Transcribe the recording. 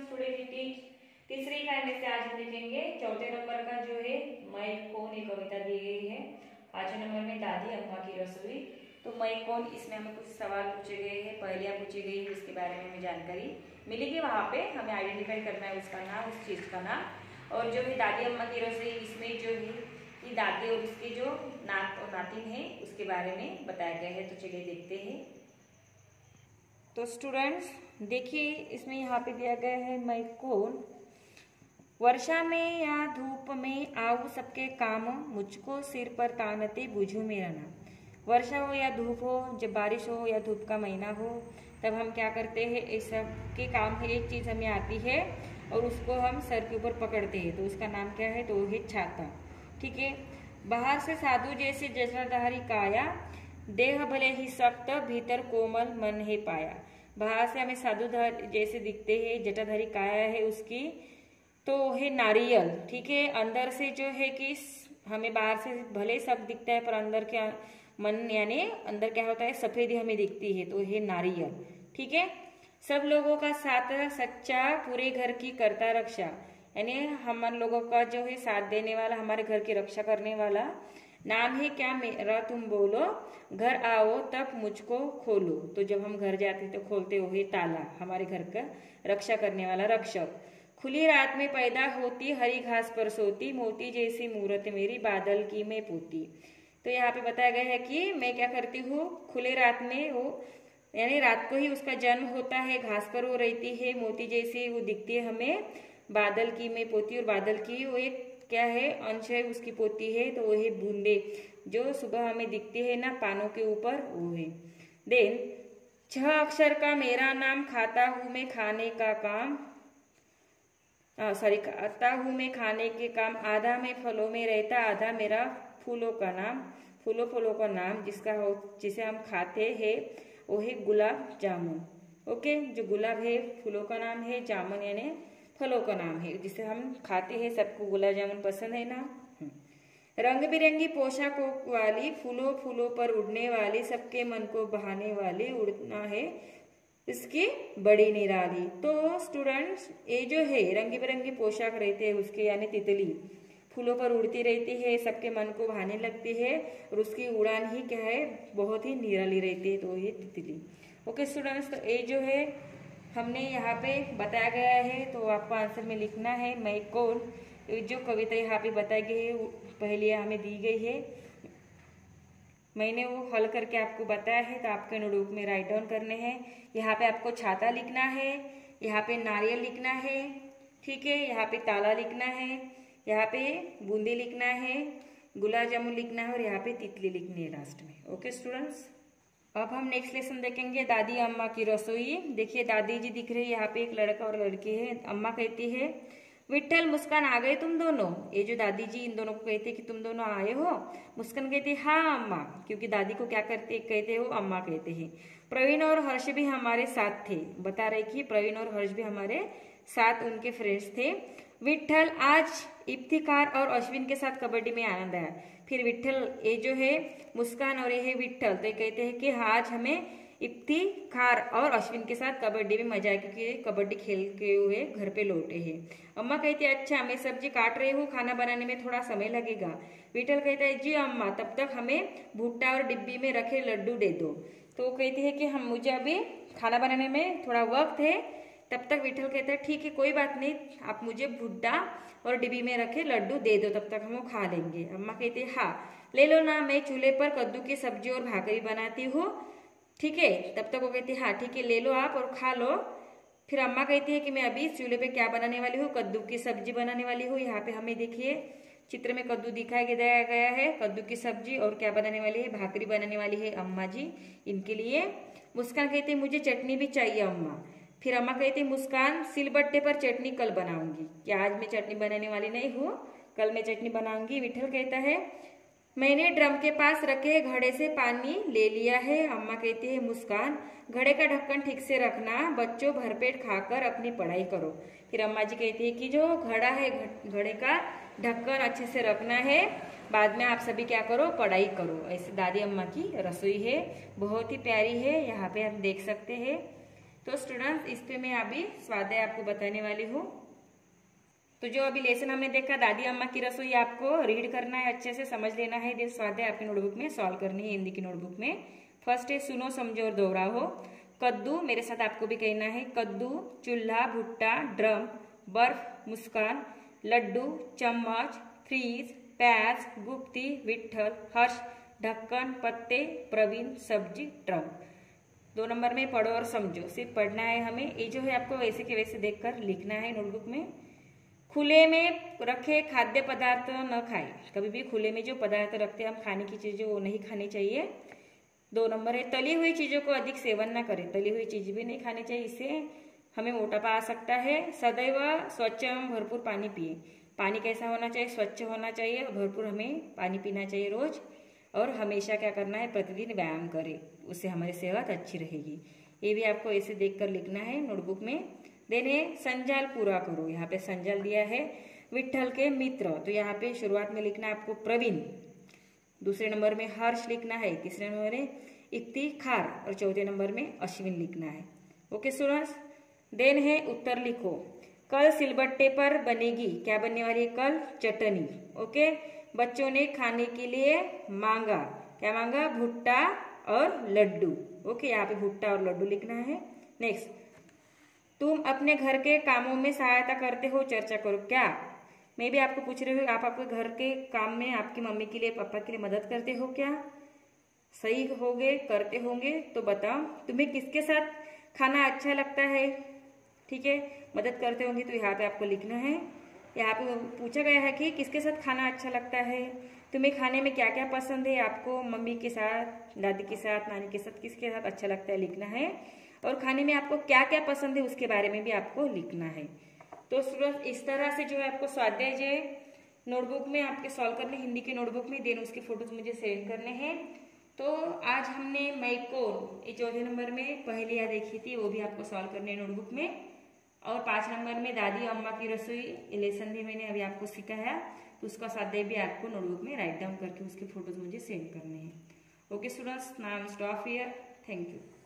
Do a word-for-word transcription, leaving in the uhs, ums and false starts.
Student तीसरी इकाई में से आज हम देखेंगे चौथे नंबर का जो है मैं कौन एक कविता दी गई है। पांचवें नंबर में दादी अम्मा की रसोई। तो मैं कौन, इसमें हमें कुछ सवाल पूछे गए हैं, पहेलियां पूछी गई है, उसके बारे में हमें जानकारी मिलेगी। वहाँ पे हमें आइडेंटिफाई करना है उसका नाम, उस चीज का नाम। और जो है दादी अम्मा की रसोई, इसमें जो है कि दादी और उसके जो नात और नातिन है उसके बारे में बताया गया है। तो चलिए देखते हैं। तो स्टूडेंट्स देखिए, इसमें यहाँ पे दिया गया है मैं कौन। वर्षा में या धूप में आऊ सबके काम, मुझको सिर पर तानते बुझो मेरा नाम। वर्षा हो या धूप हो, जब बारिश हो या धूप का महीना हो, तब हम क्या करते हैं, इस सब के काम है, एक चीज़ हमें आती है और उसको हम सर के ऊपर पकड़ते हैं। तो उसका नाम क्या है, तो वो है छाता। ठीक है। बाहर से साधु जैसे जटाधारी काया, देह भले ही सख्त भीतर कोमल मन है पाया। बाहर से हमें साधुधार जैसे दिखते हैं, जटाधारी काया है उसकी, तो है नारियल। ठीक है। अंदर से जो है कि हमें बाहर से भले सब दिखता है पर अंदर क्या मन, यानी अंदर क्या होता है, सफेदी हमें दिखती है, तो है नारियल। ठीक है। सब लोगों का साथ सच्चा, पूरे घर की करता रक्षा, यानी हम लोगों का जो है साथ देने वाला, हमारे घर की रक्षा करने वाला। नाम है क्या मेरा तुम बोलो, घर आओ तब मुझको खोलो। तो जब हम घर जाते तो खोलते हुए ताला, हमारे घर का रक्षा करने वाला रक्षक। खुली रात में पैदा होती, हरी घास पर सोती, मोती जैसी मूरत मेरी, बादल की मैं पोती। तो यहाँ पे बताया गया है कि मैं क्या करती हूँ, खुले रात में वो, यानी रात को ही उसका जन्म होता है, घास पर वो रहती है, मोती जैसी वो दिखती है हमें, बादल की मैं पोती। और बादल की वो एक क्या है, अंश है, उसकी पोती है, तो वो है बूंदे, जो सुबह हमें दिखती है ना पानों के ऊपर, वो है। देन छह अक्षर का मेरा नाम, खाता हूँ मैं खाने का काम, सॉरी खाता हूँ मैं खाने के काम, आधा मैं फलों में रहता, आधा मेरा फूलों का नाम, फूलों फूलों का नाम जिसका हो, जिसे हम खाते हैं, वो है गुलाब जामुन। ओके। जो गुलाब है फूलों का नाम है, जामुन यानी फलों का नाम है, जिसे हम खाते हैं। सबको गुलाब जामुन पसंद है ना। रंग बिरंगी पोशाकों वाली, फूलों फूलों पर उड़ने वाली, सबके मन को बहाने वाली, उड़ना है इसकी बड़ी निराली। तो स्टूडेंट्स ये जो है रंग बिरंगी पोशाक रहते हैं उसके, यानी तितली फूलों पर उड़ती रहती है, सबके मन को भाने लगती है, और उसकी उड़ान ही क्या है, बहुत ही निराली रहती है, तो ये तितली। ओके स्टूडेंट्स, तो ये जो है हमने यहाँ पे बताया गया है, तो आपको आंसर में लिखना है मैं कौन। जो कविता यहाँ पे बताई गई है, पहले हमें दी गई है, मैंने वो हल करके आपको बताया है, तो आपके नोटबुक में राइट डाउन करने हैं। यहाँ पे आपको छाता लिखना है, यहाँ पे नारियल लिखना है, ठीक है, यहाँ पे ताला लिखना है, यहाँ पे बूंदी लिखना है, गुलाब जामुन लिखना है, और यहाँ पे तितली लिखनी है लास्ट में। ओके स्टूडेंट्स, अब हम नेक्स्ट लेसन देखेंगे, दादी अम्मा की रसोई। देखिए दादी जी दिख रही है, यहाँ पे एक लड़का और लड़की है। अम्मा कहती है विट्ठल मुस्कान आ गए तुम दोनों। ये जो दादी जी इन दोनों को कहते हैं कि तुम दोनों आए हो। मुस्कान कहती है हाँ अम्मा, क्योंकि दादी को क्या करते कहते हो, अम्मा कहते हैं। प्रवीण और हर्ष भी हमारे साथ थे, बता रहे कि प्रवीण और हर्ष भी हमारे साथ उनके फ्रेंड्स थे। विट्ठल आज इफ्तिकार और अश्विन के साथ कबड्डी में आनंद आया। फिर विट्ठल, ये जो है मुस्कान और ये है विट्ठल, तो कहते हैं कि आज हमें इफ्तिखार और अश्विन के साथ कबड्डी में मजा आया, क्योंकि कबड्डी खेल के हुए घर पे लौटे हैं। अम्मा कहती है अच्छा मैं सब्जी काट रही हूँ, खाना बनाने में थोड़ा समय लगेगा। विट्ठल कहता है जी अम्मा, तब तक हमें भुट्टा और डिब्बी में रखे लड्डू दे दो। तो कहती है कि हम मुझे अभी खाना बनाने में थोड़ा वक्त है। तब तक विट्ठल कहता है ठीक है कोई बात नहीं, आप मुझे भुट्टा और डिब्बी में रखे लड्डू दे दो, तब तक हम वो खा लेंगे। अम्मा कहती है हाँ ले लो ना, मैं चूल्हे पर कद्दू की सब्जी और भाकरी बनाती हूँ, ठीक है। तब तक वो कहती है हाँ ठीक है ले लो आप और खा लो। फिर अम्मा कहती है कि मैं अभी चूल्हे पे क्या बनाने वाली हूँ, कद्दू की सब्जी बनाने वाली हूँ। यहाँ पे हमें देखिए चित्र में कद्दू दिखाई दिया गया है, कद्दू की सब्जी, और क्या बनाने वाली है, भाकरी बनाने वाली है अम्मा जी इनके लिए। मुस्कान कहती है मुझे चटनी भी चाहिए अम्मा। फिर अम्मा कहती है मुस्कान सिलबट्टे पर चटनी कल बनाऊंगी, क्या आज मैं चटनी बनाने वाली नहीं हूँ, कल मैं चटनी बनाऊंगी। विट्ठल कहता है मैंने ड्रम के पास रखे घड़े से पानी ले लिया है। अम्मा कहती है मुस्कान घड़े का ढक्कन ठीक से रखना, बच्चों भरपेट खाकर अपनी पढ़ाई करो। फिर अम्मा जी कहती है कि जो घड़ा है घड़े का ढक्कन अच्छे से रखना है, बाद में आप सभी क्या करो, पढ़ाई करो। ऐसे दादी अम्मा की रसोई है, बहुत ही प्यारी है, यहाँ पे हम देख सकते हैं। तो स्टूडेंट्स इस पे मैं अभी स्वाध्याय आपको बताने वाली हूँ। तो जो अभी लेसन हमने देखा दादी अम्मा की रसोई, आपको रीड करना है, अच्छे से समझ लेना है। ये स्वाध्याय अपनी नोटबुक में सॉल्व करनी है हिंदी की नोटबुक में। फर्स्ट है सुनो समझो और दोहराओ। कद्दू, मेरे साथ आपको भी कहना है, कद्दू, चूल्हा, भुट्टा, ड्रम, बर्फ, मुस्कान, लड्डू, चम्मच, फ्रीज, प्याज, गुप्ती, विट्ठल, हर्ष, ढक्कन, पत्ते, प्रवीण, सब्जी, ट्रक। दो नंबर में पढ़ो और समझो, सिर्फ पढ़ना है हमें। ये जो है आपको वैसे के वैसे देखकर लिखना है नोटबुक में। खुले में रखे खाद्य पदार्थ न खाएं, कभी भी खुले में जो पदार्थ रखते हैं हम खाने की चीजें वो नहीं खानी चाहिए। दो नंबर है तली हुई चीजों को अधिक सेवन न करें, तली हुई चीज भी नहीं खानी चाहिए, इससे हमें मोटापा आ सकता है। सदैव स्वच्छ एवं भरपूर पानी पिए, पानी कैसा होना चाहिए, स्वच्छ होना चाहिए, भरपूर हमें पानी पीना चाहिए रोज। और हमेशा क्या करना है, प्रतिदिन व्यायाम करें, उससे हमारी सेहत अच्छी रहेगी। ये भी आपको ऐसे देखकर लिखना है नोटबुक में। देने संजाल पूरा करो, यहाँ पे संजाल दिया है विट्ठल के मित्र, तो यहाँ पे शुरुआत में लिखना है आपको प्रवीण। दूसरे नंबर में हर्ष लिखना है, तीसरे नंबर में इफ्तिखार और चौथे नंबर में अश्विन लिखना है। ओके स्टूडेंट्स, देन है उत्तर लिखो। कल सिलबट्टे पर बनेगी, क्या बनने वाली है, कल चटनी। ओके, बच्चों ने खाने के लिए मांगा, क्या मांगा, भुट्टा और लड्डू। ओके, यहाँ पे भुट्टा और लड्डू लिखना है। नेक्स्ट, तुम अपने घर के कामों में सहायता करते हो, चर्चा करो। क्या, मैं भी आपको पूछ रही हूँ, आप आपके घर के काम में आपकी मम्मी के लिए पापा के लिए मदद करते हो क्या? सही होगे, करते होंगे तो बताओ। तुम्हें किसके साथ खाना अच्छा लगता है? ठीक है, मदद करते होंगे तो यहाँ पे आपको लिखना है। यहाँ पे पूछा गया है कि किसके साथ खाना अच्छा लगता है, तुम्हें खाने में क्या क्या पसंद है, आपको मम्मी के साथ, दादी के साथ, नानी के साथ, किसके साथ अच्छा लगता है लिखना है। और खाने में आपको क्या क्या पसंद है उसके बारे में भी आपको लिखना है। तो स्टूडेंट इस तरह से जो है आपको स्वाध्याय जो नोटबुक में आपके सॉल्व करने हिंदी के नोटबुक में, देन उसके फोटोज मुझे सेंड करने हैं। तो आज हमने मैकोन ये चौथे नंबर में पहेलियाँ देखी थी, वो भी आपको सॉल्व करने हैं नोटबुक में। और पाँच नंबर में दादी अम्मा की रसोई ये लेसन भी मैंने अभी आपको सिखाया, तो उसका स्वाध्याय भी आपको नोटबुक में राइट डाउन करके उसके फोटोज मुझे सेंड करने हैं। Okay students, now stop here, thank you.